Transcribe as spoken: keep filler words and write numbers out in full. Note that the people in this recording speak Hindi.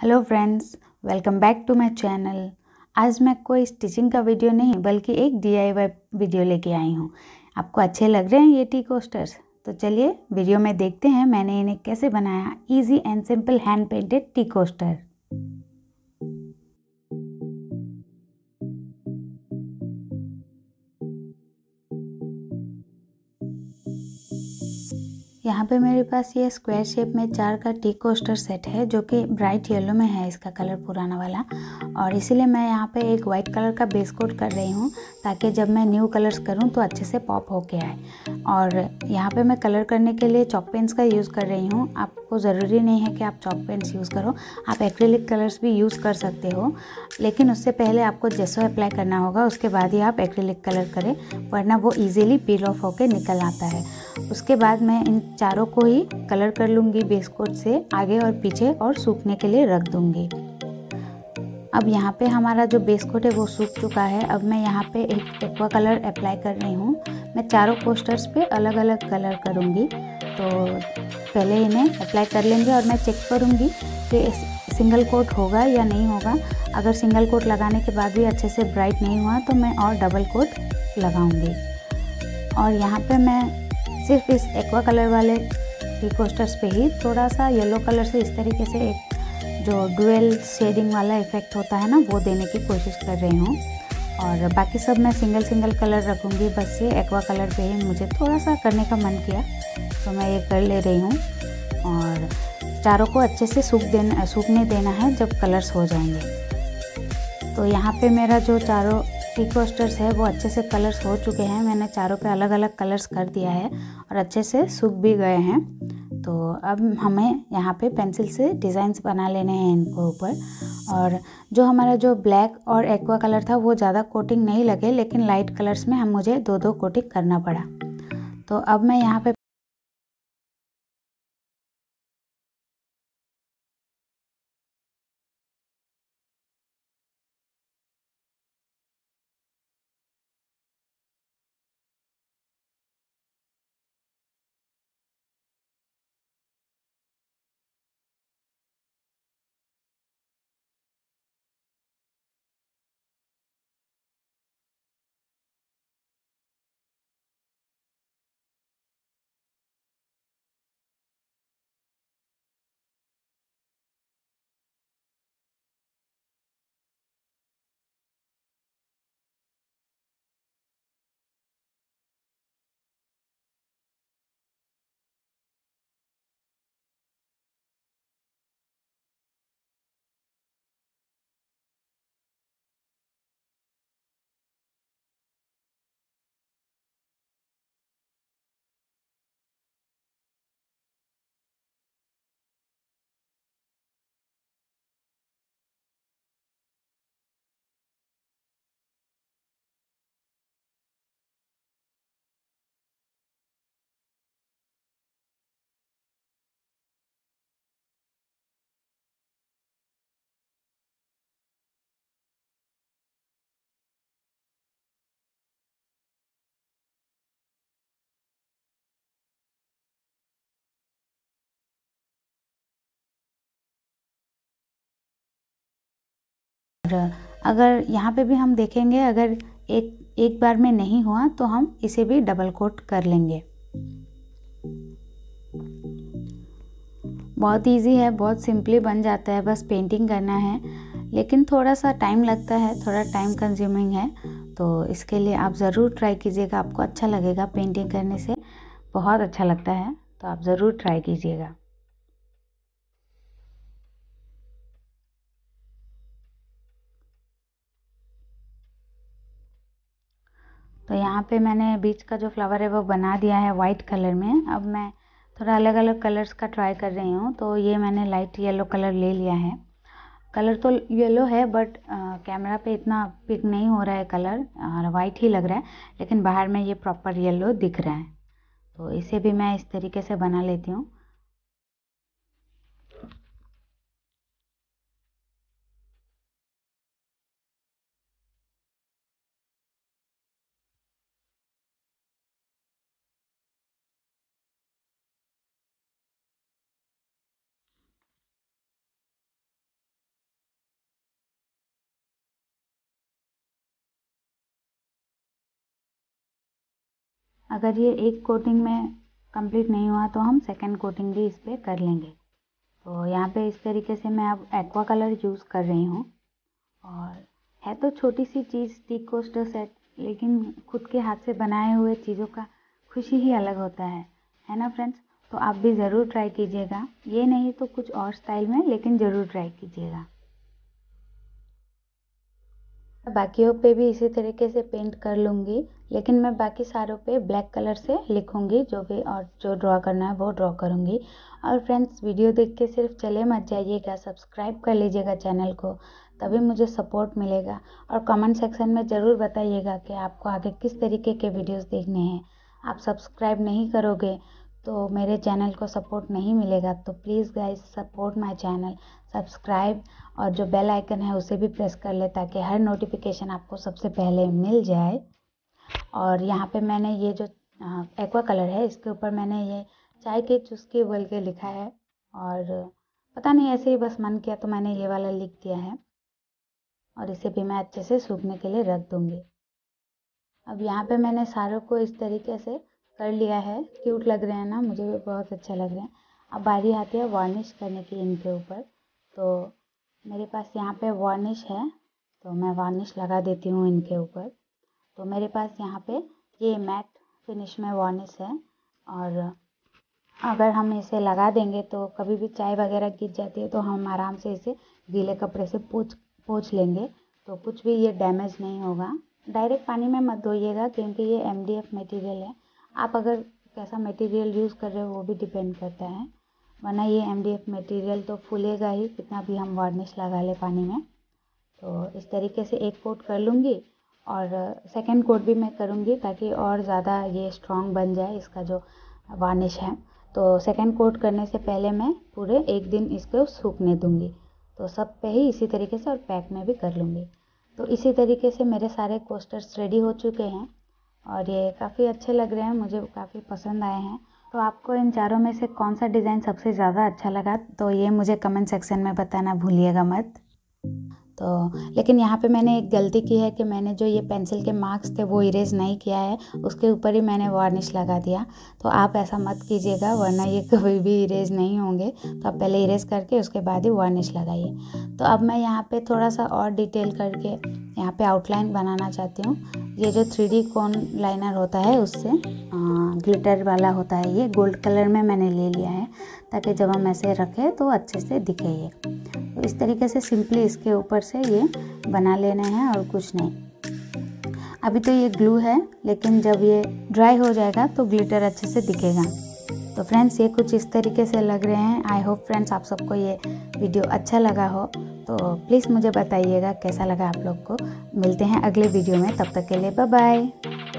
Hello friends, welcome back to my channel. आज मैं कोई स्टिचिंग का वीडियो नहीं बल्कि एक डीआईवाई वीडियो लेके आई हूँ। आपको अच्छे लग रहे हैं ये टी कोस्टर्स? तो चलिए वीडियो में देखते हैं मैंने इन्हें कैसे बनाया। Easy and simple hand painted tea coaster. यहाँ पे मेरे पास ये स्क्वायर शेप में चार का टी कोस्टर सेट है जो कि ब्राइट येलो में है, इसका कलर पुराना वाला। और इसीलिए मैं यहाँ पे एक वाइट कलर का बेस कोट कर रही हूँ ताकि जब मैं न्यू कलर्स करूँ तो अच्छे से पॉप होके आए। और यहाँ पे मैं कलर करने के लिए चॉक पेन्स का यूज़ कर रही हूँ। आपको ज़रूरी नहीं है कि आप चॉक पेन्स यूज़ करो, आप एक्रेलिक कलर्स भी यूज़ कर सकते हो, लेकिन उससे पहले आपको जेसो अप्लाई करना होगा, उसके बाद ही आप एक्रेलिक कलर करें, वरना वो ईजिली पील ऑफ होकर निकल आता है। उसके बाद मैं इन चारों को ही कलर कर लूँगी बेस कोट से आगे और पीछे और सूखने के लिए रख दूँगी। अब यहाँ पे हमारा जो बेस कोट है वो सूख चुका है। अब मैं यहाँ पे एक एक्वा कलर अप्लाई कर रही हूँ। मैं चारों कोस्टर्स पे अलग अलग कलर करूँगी, तो पहले इन्हें अप्लाई कर लेंगे और मैं चेक करूँगी कि सिंगल कोट होगा या नहीं होगा। अगर सिंगल कोट लगाने के बाद भी अच्छे से ब्राइट नहीं हुआ तो मैं और डबल कोट लगाऊँगी। और यहाँ पे मैं सिर्फ इस एक्वा कलर वाले टी कोस्टर्स पे ही थोड़ा सा येलो कलर से इस तरीके से एक जो डुअल शेडिंग वाला इफ़ेक्ट होता है ना, वो देने की कोशिश कर रही हूँ। और बाकी सब मैं सिंगल सिंगल कलर रखूँगी। बस ये एक्वा कलर पे ही मुझे थोड़ा सा करने का मन किया तो मैं ये कर ले रही हूँ। और चारों को अच्छे से सूख देना सूखने देना है जब कलर्स हो जाएंगे। तो यहाँ पे मेरा जो चारों टी कोस्टर्स है वो अच्छे से कलर्स हो चुके हैं। मैंने चारों पे अलग अलग कलर्स कर दिया है और अच्छे से सूख भी गए हैं। तो अब हमें यहाँ पे पेंसिल से डिज़ाइंस बना लेने हैं इनको ऊपर। और जो हमारा जो ब्लैक और एक्वा कलर था वो ज़्यादा कोटिंग नहीं लगे, लेकिन लाइट कलर्स में हम मुझे दो दो कोटिंग करना पड़ा। तो अब मैं यहाँ पे अगर यहाँ पे भी हम देखेंगे, अगर एक एक बार में नहीं हुआ तो हम इसे भी डबल कोट कर लेंगे। बहुत इजी है, बहुत सिंपली बन जाता है, बस पेंटिंग करना है, लेकिन थोड़ा सा टाइम लगता है, थोड़ा टाइम कंज्यूमिंग है। तो इसके लिए आप ज़रूर ट्राई कीजिएगा, आपको अच्छा लगेगा। पेंटिंग करने से बहुत अच्छा लगता है, तो आप ज़रूर ट्राई कीजिएगा। तो यहाँ पे मैंने बीच का जो फ्लावर है वो बना दिया है वाइट कलर में। अब मैं थोड़ा अलग अलग कलर्स का ट्राई कर रही हूँ। तो ये मैंने लाइट येलो कलर ले लिया है। कलर तो येलो है बट कैमरा पे इतना पिक नहीं हो रहा है कलर, और वाइट ही लग रहा है, लेकिन बाहर में ये प्रॉपर येलो दिख रहा है। तो इसे भी मैं इस तरीके से बना लेती हूँ। अगर ये एक कोटिंग में कंप्लीट नहीं हुआ तो हम सेकेंड कोटिंग भी इस पर कर लेंगे। तो यहाँ पे इस तरीके से मैं अब एक्वा कलर यूज़ कर रही हूँ। और है तो छोटी सी चीज़ टी कोस्टर सेट, लेकिन खुद के हाथ से बनाए हुए चीज़ों का खुशी ही अलग होता है है ना फ्रेंड्स। तो आप भी ज़रूर ट्राई कीजिएगा, ये नहीं तो कुछ और स्टाइल में, लेकिन ज़रूर ट्राई कीजिएगा। बाकियों पे भी इसी तरीके से पेंट कर लूँगी, लेकिन मैं बाकी सारों पे ब्लैक कलर से लिखूँगी, जो भी और जो ड्रॉ करना है वो ड्रॉ करूँगी। और फ्रेंड्स, वीडियो देख के सिर्फ चले मत जाइएगा, सब्सक्राइब कर लीजिएगा चैनल को, तभी मुझे सपोर्ट मिलेगा। और कमेंट सेक्शन में ज़रूर बताइएगा कि आपको आगे किस तरीके के वीडियोस देखने हैं। आप सब्सक्राइब नहीं करोगे तो मेरे चैनल को सपोर्ट नहीं मिलेगा। तो please guys, support my channel, subscribe और जो बेल आइकन है उसे भी प्रेस कर ले, ताकि हर नोटिफिकेशन आपको सबसे पहले मिल जाए। और यहाँ पे मैंने ये जो एक्वा कलर है, इसके ऊपर मैंने ये चाय की चुस्की बोल के लिखा है, और पता नहीं ऐसे ही बस मन किया तो मैंने ये वाला लिख दिया है। और इसे भी मैं अच्छे से सूखने के लिए रख दूँगी। अब यहाँ पे मैंने सारों को इस तरीके से कर लिया है। क्यूट लग रहे हैं ना, मुझे भी बहुत अच्छा लग रहा है। अब बारी आती है वार्निश करने की इनके ऊपर। तो मेरे पास यहाँ पे वार्निश है, तो मैं वार्निश लगा देती हूँ इनके ऊपर। तो मेरे पास यहाँ पे ये मैट फिनिश में वार्निश है, और अगर हम इसे लगा देंगे तो कभी भी चाय वगैरह गिर जाती है तो हम आराम से इसे गीले कपड़े से पोंछ पोंछ लेंगे, तो कुछ भी ये डैमेज नहीं होगा। डायरेक्ट पानी में मत धोइएगा, क्योंकि ये एम डी एफ मटेरियल है। आप अगर कैसा मटेरियल यूज़ कर रहे हो वो भी डिपेंड करता है, वरना ये एम डी एफ मटेरियल तो फूलेगा ही, कितना भी हम वार्निश लगा ले पानी में। तो इस तरीके से एक कोट कर लूँगी, और सेकंड कोट भी मैं करूँगी, ताकि और ज़्यादा ये स्ट्रॉन्ग बन जाए इसका जो वार्निश है। तो सेकंड कोट करने से पहले मैं पूरे एक दिन इसको सूखने दूँगी। तो सब पे ही इसी तरीके से, और पैक में भी कर लूँगी। तो इसी तरीके से मेरे सारे कोस्टर्स रेडी हो चुके हैं, और ये काफ़ी अच्छे लग रहे हैं, मुझे काफ़ी पसंद आए हैं। तो आपको इन चारों में से कौन सा डिज़ाइन सबसे ज़्यादा अच्छा लगा, तो ये मुझे कमेंट सेक्शन में बताना भूलिएगा मत। तो लेकिन यहाँ पे मैंने एक गलती की है कि मैंने जो ये पेंसिल के मार्क्स थे वो इरेज नहीं किया है, उसके ऊपर ही मैंने वार्निश लगा दिया। तो आप ऐसा मत कीजिएगा, वरना ये कभी भी इरेज नहीं होंगे। तो आप पहले इरेज करके उसके बाद ही वार्निश लगाइए। तो अब मैं यहाँ पे थोड़ा सा और डिटेल करके यहाँ पे आउटलाइन बनाना चाहती हूँ। ये जो थ्री डी कॉन लाइनर होता है उससे ग्लिटर वाला होता है, ये गोल्ड कलर में मैंने ले लिया है, ताकि जब हम ऐसे रखें तो अच्छे से दिखे ये। तो इस तरीके से सिंपली इसके ऊपर से ये बना लेने हैं, और कुछ नहीं। अभी तो ये ग्लू है, लेकिन जब ये ड्राई हो जाएगा तो ग्लिटर अच्छे से दिखेगा। तो फ्रेंड्स, ये कुछ इस तरीके से लग रहे हैं। आई होप फ्रेंड्स आप सबको ये वीडियो अच्छा लगा हो, तो प्लीज़ मुझे बताइएगा कैसा लगा आप लोग को। मिलते हैं अगले वीडियो में, तब तक के लिए बाय बाय।